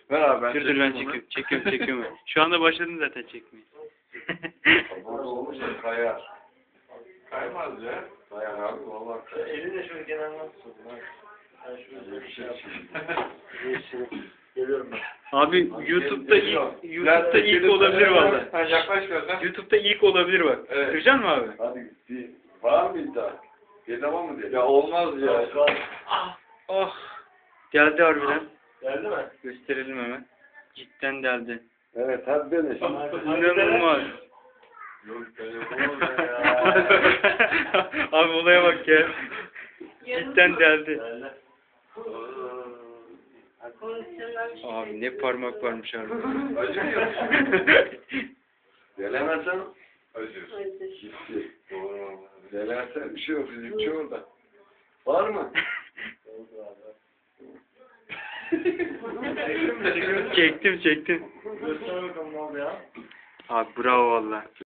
Ver abi ben Dur ben çekiyorum. Şu anda başladım zaten çekmeye. Burada olursa kayar. Kaymaz ya. Kayar abi valla. Elini şöyle kenarına tutun. Ben şöyle bir şey yapayım. Geliyorum ben. Abi YouTube'da ilk olabilir valla. Sen yaklaş gözden. YouTube'da ilk olabilir bak. Evet. Kıracaksın mı abi? Hadi bir. Var mı iddia? Bir tamam mı diye? Ya olmaz ya. Oh. Geldi harbiden. Geldi mi? Gösterelim hemen. Cidden geldi. Evet hadi dene şimdi. İnanılmaz. Yok ben yapamam ya. Abi olaya bak ya. Cidden geldi. Geldi. Abi ne parmak varmış abi. Acımıyor. Denemezsen acır. Gitti. Doğru. Denersen bir şey yok. Fizikçi orada. Var mı? Çektim. Göster bakalım ne oldu ya. Abi bravo valla.